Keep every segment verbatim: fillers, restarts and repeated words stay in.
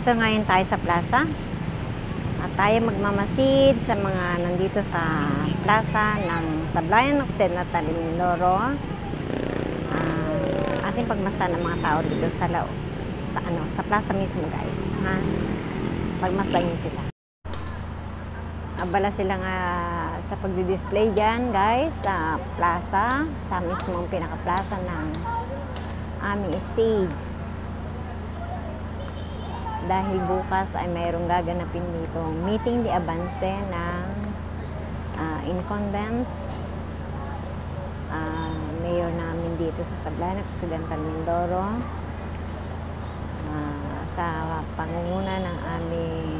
Nandito ngayon tayo sa plaza. At tayo magmamasid sa mga nandito sa plaza ng Sablayan Occidental Mindoro. Uh, ating pagmasdan ng mga tao dito sa lao, sa ano, sa plaza mismo, guys. Ha? Pagmasdan niyo sila. Abala sila nga sa pagdi-display diyan, guys, sa plaza, sa mismong pinaka-plaza ng aming stage. Dahil bukas ay mayroong gaganapin dito meeting de avance ng uh, incumbent uh, mayor namin dito sa Sablayan Occidental Mindoro, uh, sa pangunguna ng aming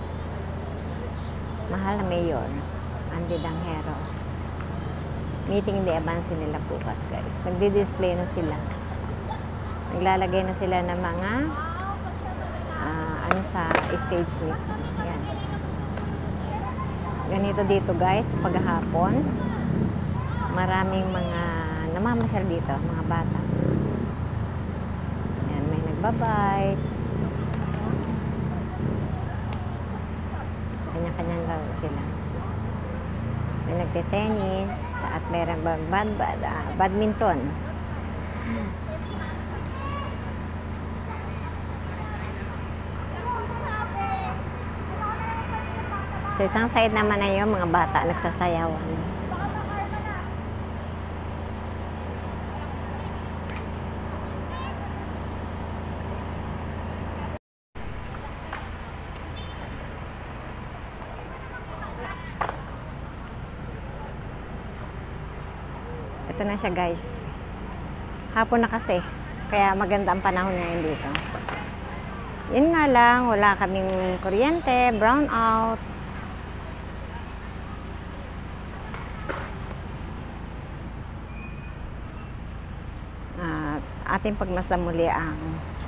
mahal na mayor, Andy Dangheros. Meeting de avance nila bukas, guys. Nagdi-display na sila. Naglalagay na sila ng mga ano sa stage mismo. Yan. Ganito dito, guys, paghapon. Maraming mga namamasal dito, mga bata. Yan, may nagbabike. Kanya-kanyang laro sila. May nagte-tennis at mayroong bad, bad, bad, uh, badminton. Sa isang side naman na yung mga bata nagsasayawan. Ito na siya, guys. Hapon na kasi. Kaya maganda ang panahon ngayon dito. Yun nga lang, wala kaming kuryente, brown out. Ating pagmasdan muli ang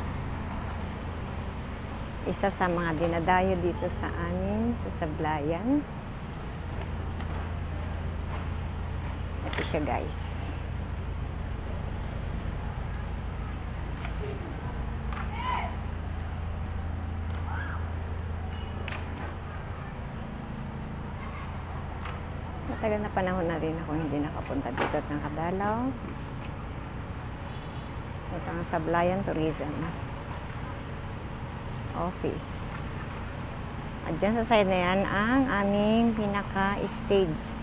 isa sa mga dinadayo dito sa amin sa Sablayan. Ito siya, guys. Matagal na panahon na rin ako hindi nakapunta dito at nakadalaw. Ito ang Sablayan Tourism Office. At dyan sa side na yan ang aming pinaka-stage.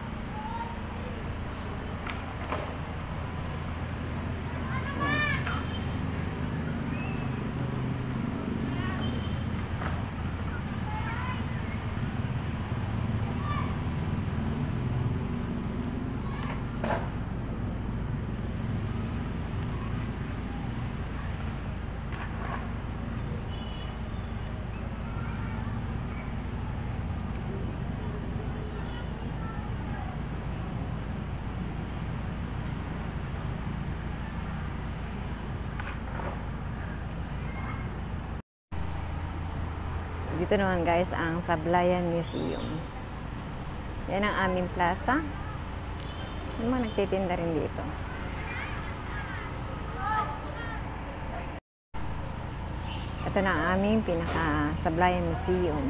Dito naman, guys, ang Sablayan Museum. Yan ang aming plaza. Yung mga nagtitinda rin dito. Ito na ang aming pinaka Sablayan Museum.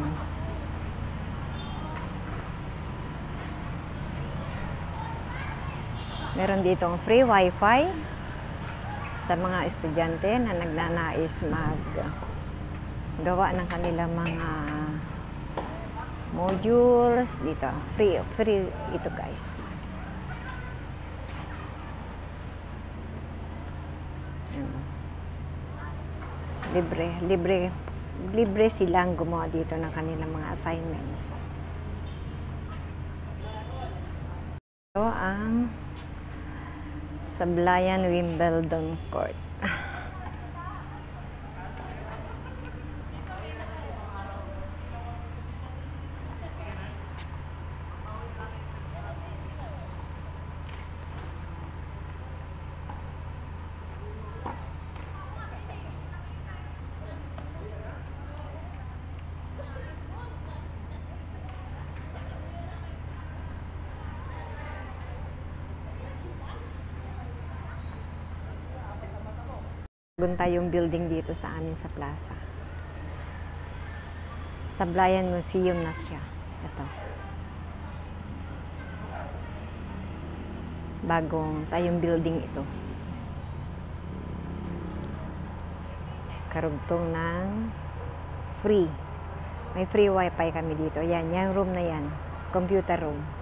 Meron dito ang free wifi sa mga estudyante na nagnanais mag gawa ng kanilang mga modules dito. Free, free ito, guys. Libre, libre, libre silang gumawa dito ng kanilang mga assignments. Ito ang Sablayan Wimbledon Court. Gunta yung building dito sa amin sa plaza. Sablayan Museum na siya. Ito. Bagong tayong building ito. Karugtong ng free. May free wifi kami dito. Yan, yung room na yan. Computer room.